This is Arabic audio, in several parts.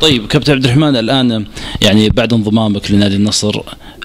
طيب كابتن عبد الرحمن، الآن يعني بعد انضمامك لنادي النصر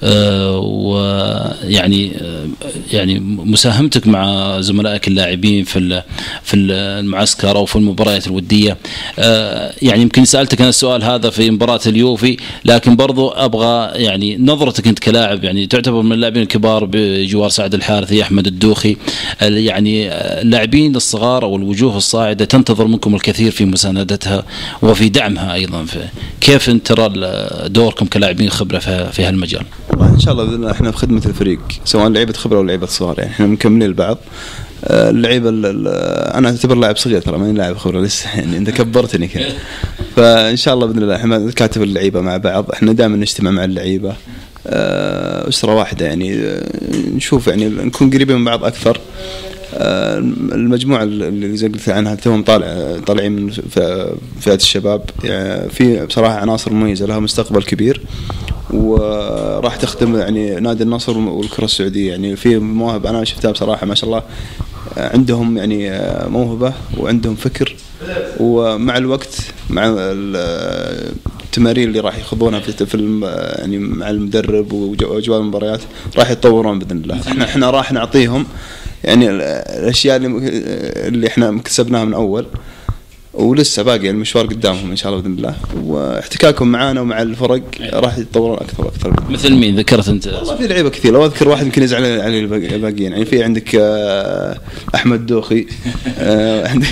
ويعني يعني مساهمتك مع زملائك اللاعبين في المعسكر أو في المباريات الودية، يعني يمكن سألتك أنا السؤال هذا في مباراة اليوفي، لكن برضو أبغى يعني نظرتك أنت كلاعب، يعني تعتبر من اللاعبين الكبار بجوار سعد الحارثي، أحمد الدوخي، يعني اللاعبين الصغار أو الوجوه الصاعدة تنتظر منكم الكثير في مساندتها وفي دعمها أيضا. كيف أنت ترى دوركم كلاعبين خبرة في هالمجال؟ إن شاء الله بإذن الله إحنا في خدمة الفريق، سواء لعيبة خبرة أو لعيبة صغار، يعني إحنا مكملين البعض. اللعيبة أنا أعتبر لاعب صغير ترى، ماني لاعب خبرة لسه، يعني أنت كبرتني كذا. فإن شاء الله بإذن الله إحنا نكاتب اللعيبة مع بعض، إحنا دائما نجتمع مع اللعيبة أسرة واحدة، يعني نشوف يعني نكون قريبين من بعض أكثر. المجموعة اللي زي قلت عنها توهم طالعين من فئة الشباب، يعني في بصراحة عناصر مميزة لها مستقبل كبير، وراح تخدم يعني نادي النصر والكرة السعودية. يعني في مواهب أنا شفتها بصراحة ما شاء الله، عندهم يعني موهبة وعندهم فكر، ومع الوقت مع التمارين اللي راح يخوضونها في يعني مع المدرب وأجواء المباريات راح يتطورون بإذن الله. احنا راح نعطيهم يعني الأشياء اللي احنا كسبناها من أول، ولسه باقي المشوار قدامهم إن شاء الله بإذن الله، واحتكاكهم معانا ومع الفرق راح يتطورون أكثر وأكثر. مثل مين ذكرت أنت؟ والله في لعيبة كثير، لو أذكر واحد يمكن يزعل على الباقيين. يعني في عندك أحمد دوخي، عندك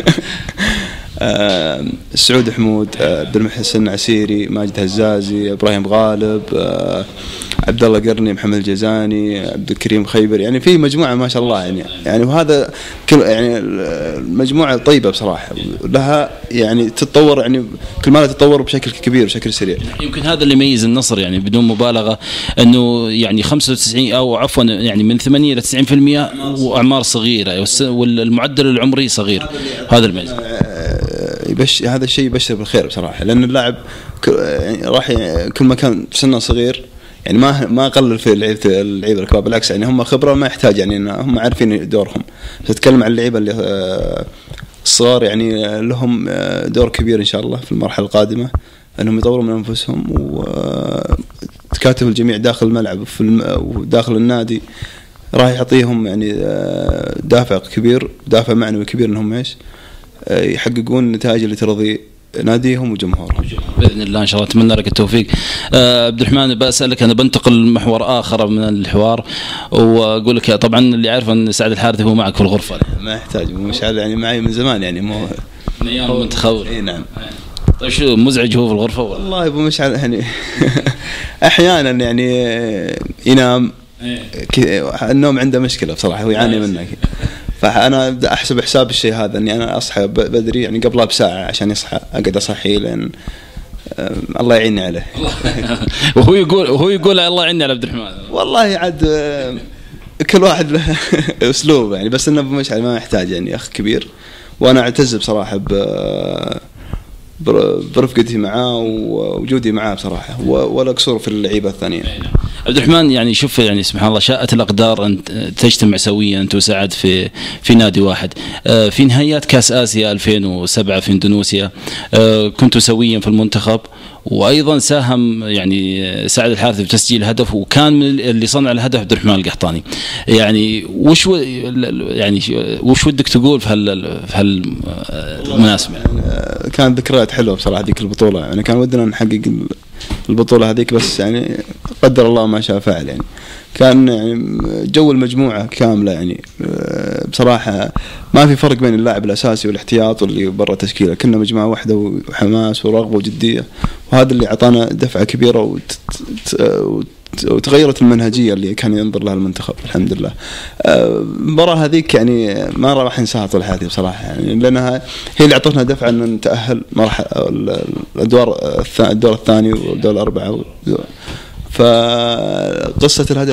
سعود حمود، عبد المحسن عسيري، ماجد هزازي، إبراهيم غالب، عبد الله قرني، محمد الجزاني، عبد الكريم خيبر. يعني في مجموعة ما شاء الله، يعني وهذا يعني المجموعة طيبة بصراحة، لها يعني تتطور، يعني كل ما تتطور بشكل كبير بشكل سريع. يمكن هذا اللي يميز النصر يعني بدون مبالغة، انه يعني 95 او عفوا يعني من 80 إلى 90% واعمار صغيرة، والمعدل العمري صغير. هذا الميز هذا الشيء يبشر بالخير بصراحة، لأن اللاعب راح كل ما كان سنه صغير يعني ما قلل في اللعيبه الكبار، بالعكس يعني هم خبره ما يحتاج، يعني هم عارفين دورهم. تتكلم عن اللعيبه اللي الصغار، يعني لهم دور كبير ان شاء الله في المرحله القادمه، انهم يطوروا من انفسهم، وتكاتف الجميع داخل الملعب وداخل النادي راح يعطيهم يعني دافع كبير، دافع معنوي كبير، انهم يحققون النتائج اللي ترضي ناديهم وجمهورهم باذن الله. ان شاء الله اتمنى لك التوفيق. عبد الرحمن، بسالك انا بنتقل لمحور اخر من الحوار، واقول لك طبعا اللي عارف ان سعد الحارثي هو معك في الغرفه، ما يحتاج، مشعل يعني معي من زمان، يعني مو من ايام المنتخب. اي نعم. طيب شو مزعج هو في الغرفه ولا؟ والله ابو مشعل يعني احيانا يعني ينام، النوم عنده مشكله بصراحه، هو يعاني منه. فأنا أبدأ أحسب حساب الشيء هذا، إني أنا أصحى بدري يعني قبلها بساعة عشان يصحى، أقعد أصحيه لأن الله يعيني عليه. وهو يقول الله يعيني على عبد الرحمن. والله عاد كل واحد له أسلوب يعني، بس إنه مشعل ما يحتاج، يعني أخ كبير، وأنا أعتز بصراحة برفقتي معاه ووجودي معاه بصراحة، ولا قصور في اللعيبة الثانيين. عبد الرحمن، يعني شوف يعني سبحان الله شاءت الأقدار أن تجتمع سويا أنت وسعد في نادي واحد. في نهائيات كأس آسيا 2007 في اندونيسيا كنتوا سويا في المنتخب، وأيضا ساهم يعني سعد الحارثي بتسجيل هدف، وكان من اللي صنع الهدف عبد الرحمن القحطاني. يعني وش ودك تقول في هالمناسبة؟ كانت ذكريات حلوة بصراحة ذيك البطولة، يعني كان ودنا نحقق البطولة هذيك، بس يعني قدر الله ما شاء فعل. يعني كان يعني جو المجموعة كاملة، يعني بصراحة ما في فرق بين اللاعب الأساسي والاحتياط واللي برا تشكيلة، كنا مجموعة واحدة وحماس ورغبة وجدية، وهذا اللي عطانا دفعة كبيرة وتغيرت المنهجية اللي كان ينظر لها المنتخب. الحمد لله المباراة هذيك يعني ما راح ننساها طول حياتي بصراحة، يعني لأنها هي اللي عطتنا دفعة أن نتأهل الدور الثاني والدور الأربعة. فقصة الهدف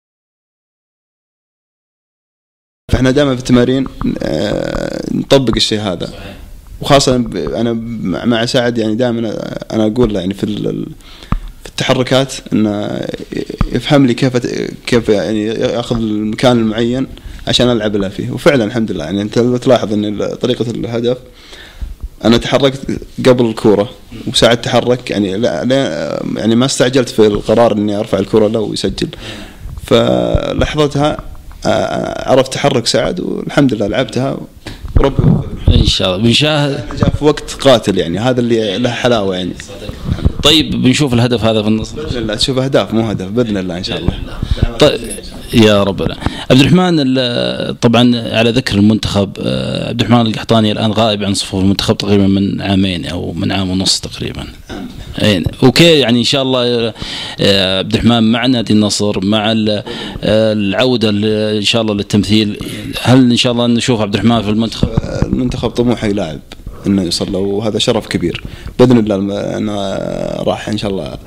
فإحنا دائما في التمارين نطبق الشيء هذا، وخاصة أنا مع سعد يعني دائما أنا أقول له يعني في التحركات إنه يفهم لي كيف يعني يأخذ المكان المعين عشان ألعب له فيه، وفعلا الحمد لله يعني أنت تلاحظ إن طريقة الهدف انا تحركت قبل الكوره وساعد تحرك، يعني لا يعني ما استعجلت في القرار اني ارفع الكوره له ويسجل، فلحظتها عرفت تحرك سعد والحمد لله لعبتها وربي ان شاء الله بنشاهد. جاء في وقت قاتل، يعني هذا اللي له حلاوه يعني. طيب بنشوف الهدف هذا في النصر باذن الله، تشوف اهداف مو هدف باذن الله ان شاء الله. طيب يا رب. عبد الرحمن، طبعا على ذكر المنتخب، عبد الرحمن القحطاني الان غائب عن صفوف المنتخب تقريبا من عامين او من عام ونص تقريبا. اوكي، يعني ان شاء الله عبد الرحمن مع نادي النصر، مع العوده ان شاء الله للتمثيل، هل ان شاء الله نشوف عبد الرحمن في المنتخب؟ المنتخب طموحه يلاعب انه يوصل له، وهذا شرف كبير باذن الله. انا راح ان شاء الله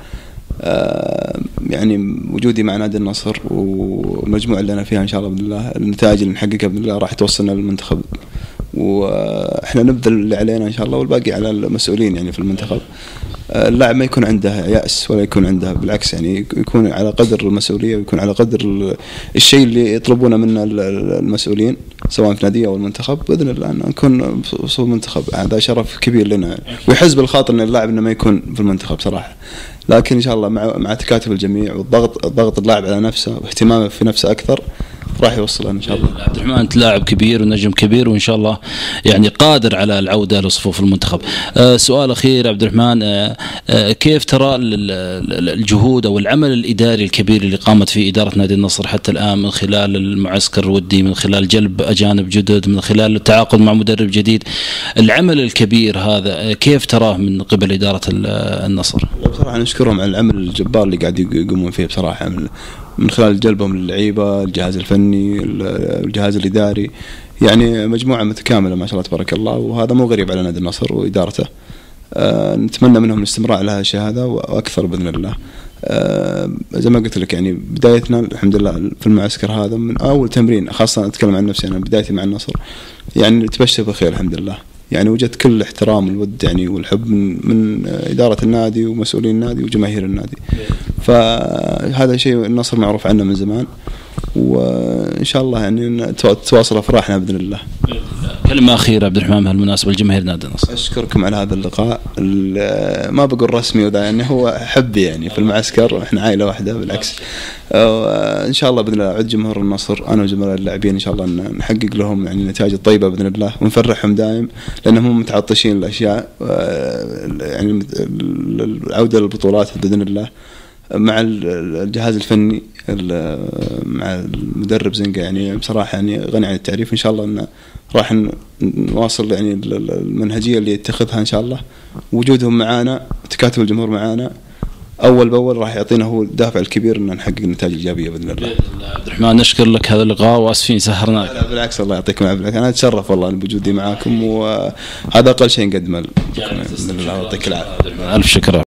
يعني وجودي مع نادي النصر والمجموعه اللي انا فيها ان شاء الله باذن الله، النتائج اللي نحققها باذن الله راح توصلنا للمنتخب، واحنا نبذل اللي علينا ان شاء الله والباقي على المسؤولين يعني في المنتخب. اللاعب ما يكون عنده يأس ولا يكون عنده، بالعكس يعني يكون على قدر المسؤوليه ويكون على قدر الشيء اللي يطلبونه منا المسؤولين سواء في نادي او المنتخب، باذن الله ان نكون في المنتخب. هذا شرف كبير لنا، ويحز بالخاطر ان اللاعب انه ما يكون في المنتخب صراحه، لكن ان شاء الله مع تكاتف الجميع والضغط اللاعب على نفسه واهتمامه في نفسه اكثر راح يوصل ان شاء الله. عبد الرحمن انت لاعب كبير ونجم كبير، وان شاء الله يعني قادر على العوده لصفوف المنتخب. سؤال اخير عبد الرحمن، كيف ترى الجهود او العمل الاداري الكبير اللي قامت فيه اداره نادي النصر حتى الان، من خلال المعسكر الودي، من خلال جلب اجانب جدد، من خلال التعاقد مع مدرب جديد، العمل الكبير هذا كيف تراه من قبل اداره النصر؟ بصراحه نشكرهم على العمل الجبار اللي قاعد يقومون فيه بصراحه، من خلال جلبهم للعيبة، الجهاز الفني، الجهاز الإداري، يعني مجموعة متكاملة ما شاء الله تبارك الله، وهذا مو غريب على نادي النصر وإدارته. نتمنى منهم الاستمرار على هذا الشيء هذا وأكثر بإذن الله. زي ما قلت لك يعني بدايتنا الحمد لله في المعسكر هذا من أول تمرين، خاصة أتكلم عن نفسي أنا بدايتي مع النصر يعني تبشر بخير الحمد لله، يعني وجدت كل الاحترام والود يعني والحب من إدارة النادي ومسؤولين النادي وجماهير النادي، فهذا شيء النصر معروف عنه من زمان، وإن شاء الله يعني تواصل أفراحنا بإذن الله. كلمة أخيرة عبد الرحمن بهالمناسبة لجماهير نادي النصر. أشكركم على هذا اللقاء، ما بقول رسمي وذا يعني هو حبي يعني في المعسكر، وإحنا عائلة واحدة بالعكس. إن شاء الله بإذن الله عد جمهور النصر أنا وجمهور اللاعبين إن شاء الله نحقق لهم يعني النتائج الطيبة بإذن الله، ونفرحهم دائم لأنهم متعطشين الأشياء يعني العودة للبطولات بإذن الله، مع الجهاز الفني مع المدرب زنقة يعني بصراحة يعني غني عن التعريف. إن شاء الله إن راح نواصل يعني المنهجية اللي يتخذها إن شاء الله، وجودهم معانا تكاتف الجمهور معانا أول بأول راح يعطينا هو الدافع الكبير إن نحقق نتائج إيجابية بإذن الله. عبد الرحمن نشكر لك هذا اللقاء وأسفين سهرناك. لا بالعكس الله يعطيكم العافية، أنا أتشرف والله بوجودي معاكم، وهذا أقل شيء نقدمه. بإذن الله يعطيك العافية. ألف شكر.